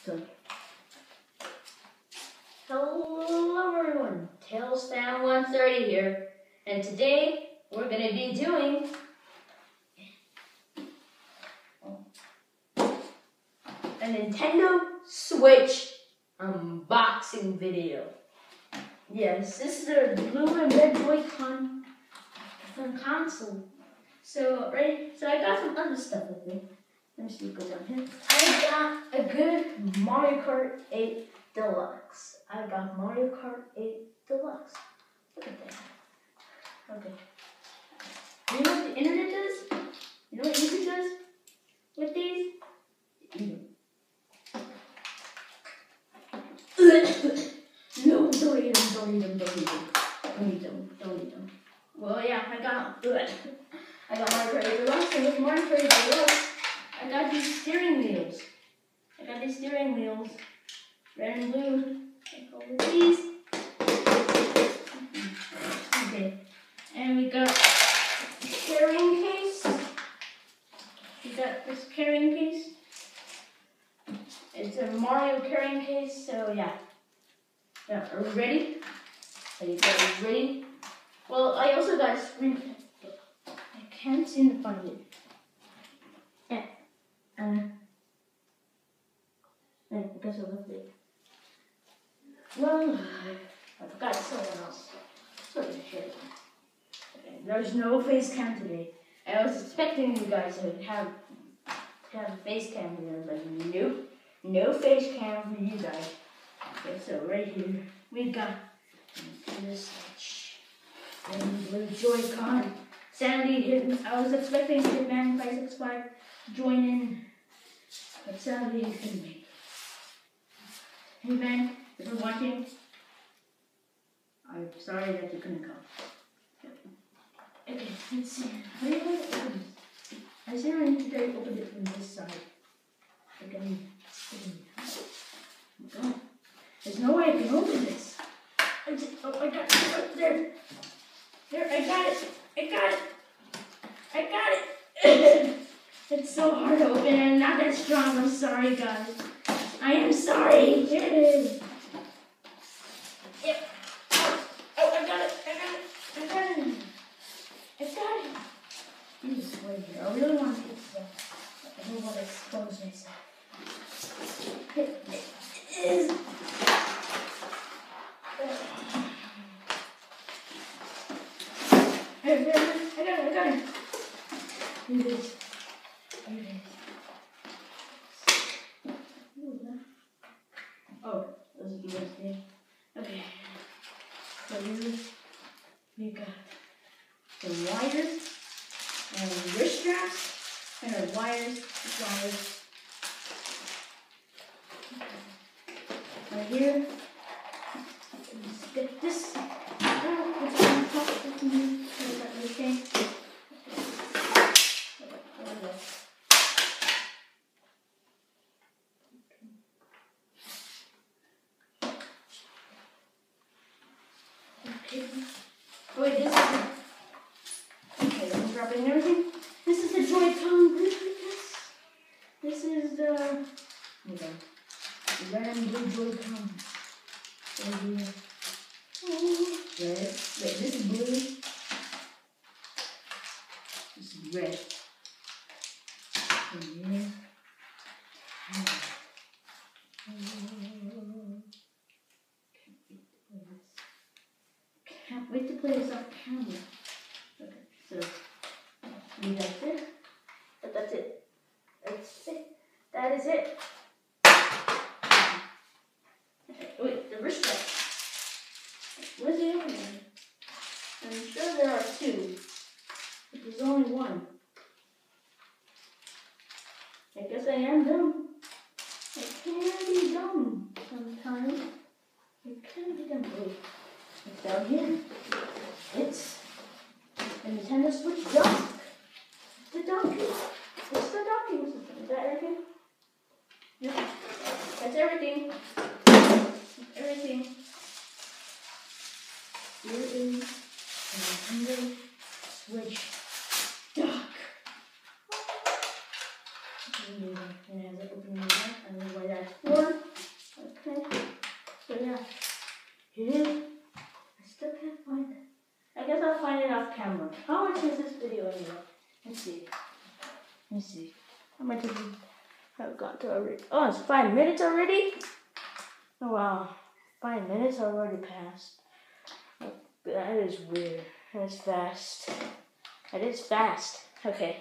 So, hello everyone, Tailspan 130 here, and today we're going to be doing a Nintendo Switch unboxing video. Yes, this is a blue and red Joy-Con console. So, right, so I got some other stuff with me. Let me see what goes on here. I got a good Mario Kart 8 Deluxe. I got Mario Kart 8 Deluxe. Look at that. Okay. You know what the internet does? You know what YouTube does with these? No, don't eat them, don't eat them, don't eat them. Don't eat them, don't eat them. Well, yeah, I got Mario Kart 8 Deluxe, and with Mario Kart 8 Deluxe, I got these steering wheels. Red and blue. I go with these. Okay. And we got a carrying case. We got this carrying case. It's a Mario carrying case, so yeah. Yeah, are we ready? Are you guys ready? Well, I also got a screen. I can't seem to find it. I guess I left it. Well, I forgot someone else. So shit. Okay, there's no face cam today. I was expecting you guys to have a face cam here, but nope, no face cam for you guys. Okay, so right here we got this Switch and blue Joy-Con. Sadly, I was expecting Hitman 565 to join in, but sadly he couldn't make it. Hitman, if you're watching, I'm sorry that you couldn't come. Okay, let's see. How do you want to open this? I see I need to open it from this side. There's no way I can open this. I got it. There. There, I got it. It's so hard to open and not that strong. I'm sorry, guys. I am sorry. Here it is. Yep. Oh, I got it. This way here. I really want to get stuff. I don't want to expose myself. It is. I got it. Here it is. Oh, those are USB. Okay. So here we got some wires and wrist straps and our wires. Right here. Let's get this. Okay. Oh wait, this is okay, I'm dropping everything. This is the Joy-Con. This is the red and blue Joy-Con. Red. Wait, this is blue. This is red. Can't wait to play this off camera. Okay, so that's it. But that's it. That is it. Okay, wait, the wrist strap. Where's the other one? I'm sure there are two, but there's only one. I guess I am dumb. I can be dumb sometimes. I can be dumb. Wait. It's down here. It's the Nintendo Switch dock. The docking. It's the docking system. Is that everything? Yep. That's everything. Everything. Here is the Nintendo Switch dock. And it has an opening there. I don't know why that's for. I've got to already. Oh, it's 5 minutes already? Oh, wow. 5 minutes already passed. That is weird. That's fast. That is fast. Okay.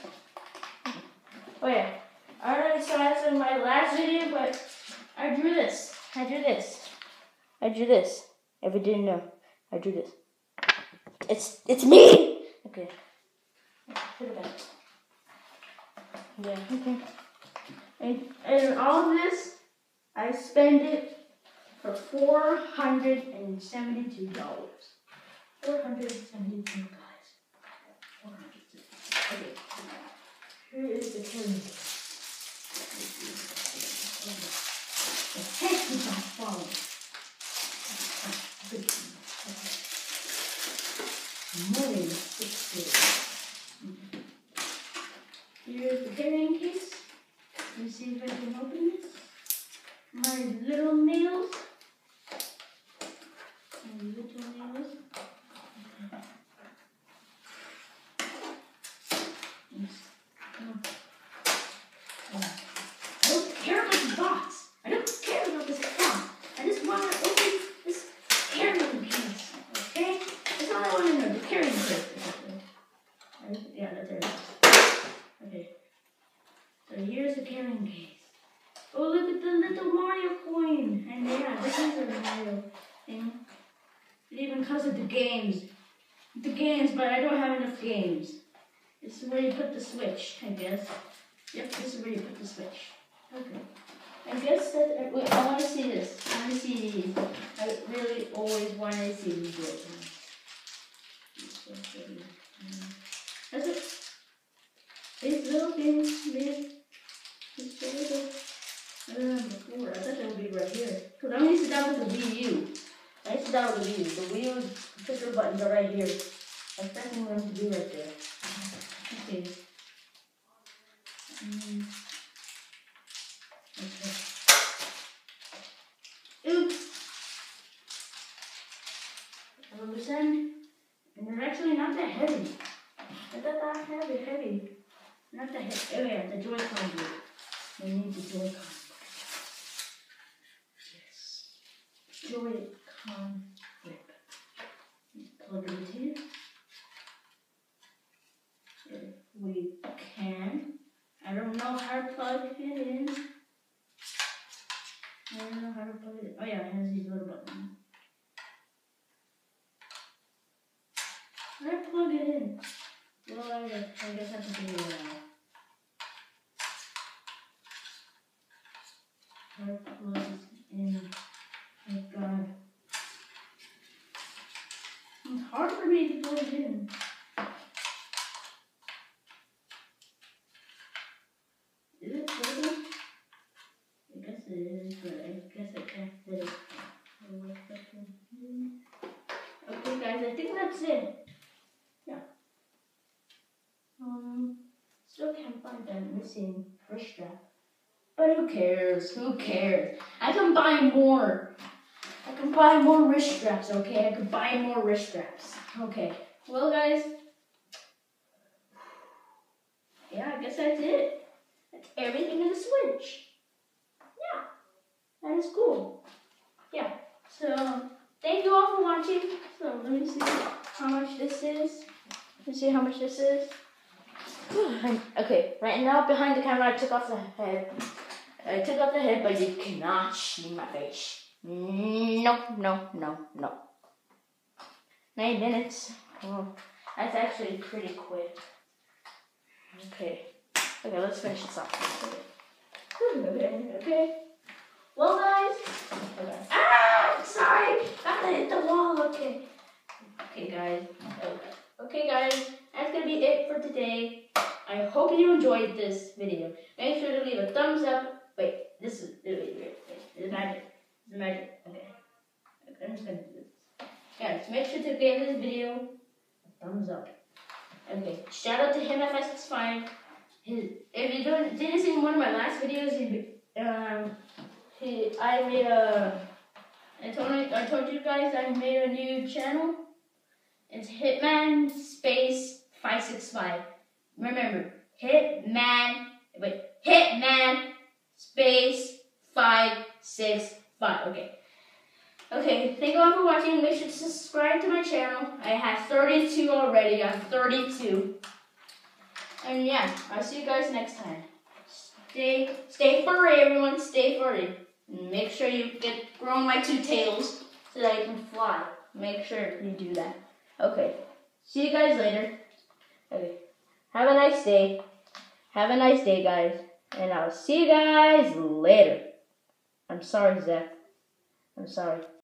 Oh, yeah. I already saw this in my last video, but I drew this. I drew this. If you didn't know, I drew this. It's me! Okay. Put it back. Yeah, okay. And all of this, I spent it for $472. $472, guys. 472. Okay. Here is the carrying case. The heck is not falling. Money, here's the carrying case. Let me see if I can open this. My little nails. I don't care about the box. I don't care about this box. I just want to open this carrying case. Okay? That's all I want to know. The carrying case. Yeah, that's it. Okay. So here's the carrying case. Oh, look at the little Mario coin. And yeah, this is a Mario thing. It even comes with the games. But I don't have enough games. This is where you put the Switch, I guess. Yep, this is where you put the Switch. Okay. I guess that I want to see this. I want to see these. I really always wanted to see these. That's it. These little things, man. I don't know before. I thought they would be right here. Because I'm used to that with the Wii U. I used to that with the Wii U. The Wii U picture buttons are right here. I expect them to be right there. Okay. Okay. Oops. Listen. And they're actually not that heavy. They're not that heavy. Not that heavy. Oh yeah, the Joy-Con group. We need the Joy-Con. Yes. Joy-Con grip. Plug it here. If we can. I don't know how to plug it in. I don't know how to plug it in. Oh yeah, it has these little buttons. How do I plug it in? Well, I guess I have to figure it out. How to plug it in? Thank God. It's hard for me to plug it in. Is it plugging? I guess it is, but I guess I can't fit it. Okay, guys, I think that's it. Yeah. Still can't find that missing wrist strap. But who cares? Who cares? I can buy more. I can buy more wrist straps, okay? I can buy more wrist straps. Okay. Well, guys. Yeah, I guess that's it. That's everything in the Switch. Yeah. That is cool. Yeah. So, thank you all for watching. So, let me see how much this is. Let's see how much this is. Okay, right now behind the camera I took off the head. But you cannot see my face. No. 9 minutes. Oh, that's actually pretty quick. Okay, let's finish this off. Okay. Well, guys. Okay. Ah, sorry. Got to hit the wall. Okay. Okay, guys. That's gonna be it for today. I hope you enjoyed this video. Make sure to leave a thumbs up. Wait, this is magic. It's magic. Okay. I'm just gonna do this. Guys, make sure to give this video a thumbs up. Okay. Shout out to HimFS65. If you didn't see one of my last videos, I told you guys I made a new channel. It's Hitman Space 565. Remember, Hitman space 565. Okay. Okay, thank you all for watching. Make sure to subscribe to my channel. I have 32 already. I have 32. And yeah, I'll see you guys next time. Stay furry, everyone. Stay furry. Make sure you grow my 2 tails so that I can fly. Make sure you do that. Okay. See you guys later. Okay. Have a nice day. Have a nice day, guys. And I'll see you guys later. I'm sorry, Zach. I'm sorry.